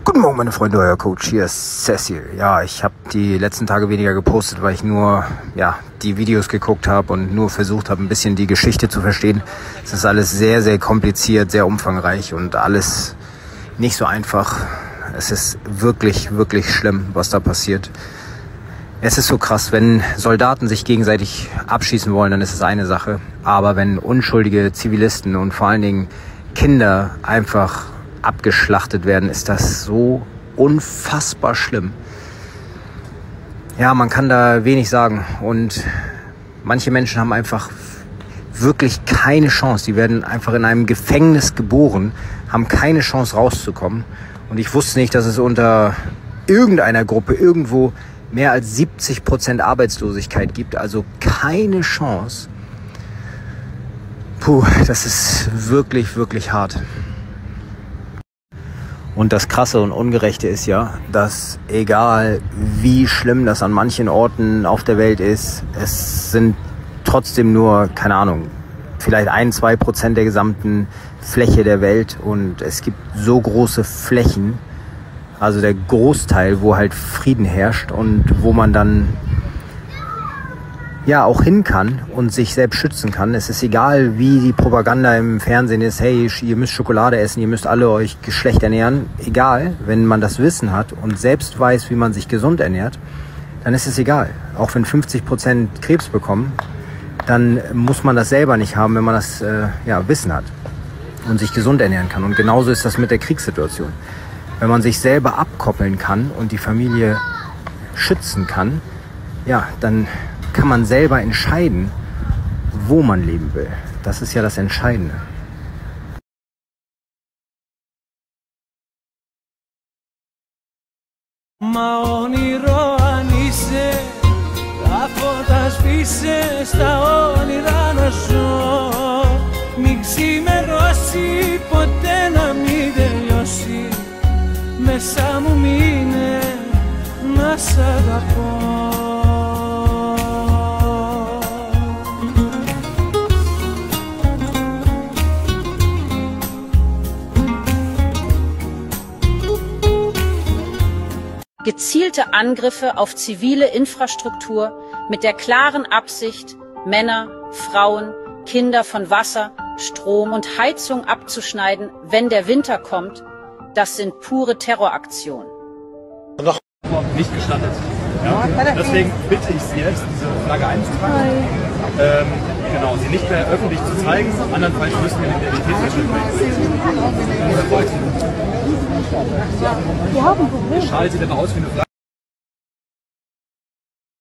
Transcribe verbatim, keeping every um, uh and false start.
Guten Morgen, meine Freunde, euer Coach hier, Cecil. Ja, ich habe die letzten Tage weniger gepostet, weil ich nur ja die Videos geguckt habe und nur versucht habe, ein bisschen die Geschichte zu verstehen. Es ist alles sehr, sehr kompliziert, sehr umfangreich und alles nicht so einfach. Es ist wirklich, wirklich schlimm, was da passiert. Es ist so krass, wenn Soldaten sich gegenseitig abschießen wollen, dann ist es eine Sache. Aber wenn unschuldige Zivilisten und vor allen Dingen Kinder einfach abgeschlachtet werden, ist das so unfassbar schlimm. Ja, man kann da wenig sagen und manche Menschen haben einfach wirklich keine Chance. Die werden einfach in einem Gefängnis geboren, haben keine Chance rauszukommen. Und ich wusste nicht, dass es unter irgendeiner Gruppe irgendwo mehr als siebzig Prozent Arbeitslosigkeit gibt, also keine Chance. Puh, das ist wirklich, wirklich hart. Und das Krasse und Ungerechte ist ja, dass egal wie schlimm das an manchen Orten auf der Welt ist, es sind trotzdem nur, keine Ahnung, vielleicht ein, zwei Prozent der gesamten Fläche der Welt und es gibt so große Flächen, also der Großteil, wo halt Frieden herrscht und wo man dann ja auch hin kann und sich selbst schützen kann. Es ist egal, wie die Propaganda im Fernsehen ist, hey, ihr müsst Schokolade essen, ihr müsst alle euch schlecht ernähren. Egal, wenn man das Wissen hat und selbst weiß, wie man sich gesund ernährt, dann ist es egal. Auch wenn fünfzig Prozent Krebs bekommen, dann muss man das selber nicht haben, wenn man das äh, ja, Wissen hat und sich gesund ernähren kann. Und genauso ist das mit der Kriegssituation. Wenn man sich selber abkoppeln kann und die Familie schützen kann, ja, dann kann man selber entscheiden, wo man leben will. Das ist ja das Entscheidende. Μα όνειρο αν είσαι, τα φώτα σβήσε στα όνειρα να ζω. Μην ξημερώσει, ποτέ να μην τελειώσει. Μέσα μου μείνε να σ' αγαπώ. Gezielte Angriffe auf zivile Infrastruktur mit der klaren Absicht, Männer, Frauen, Kinder von Wasser, Strom und Heizung abzuschneiden, wenn der Winter kommt, das sind pure Terroraktionen. Noch nicht gestattet. Ja? Deswegen bitte ich Sie jetzt, diese Flagge einzutragen. Ähm, genau, sie nicht mehr öffentlich zu zeigen, andernfalls müssen wir den Identitätsfeststellung machen. Wir haben ein Problem. Strahlt sie denn aus wie eine Flagge?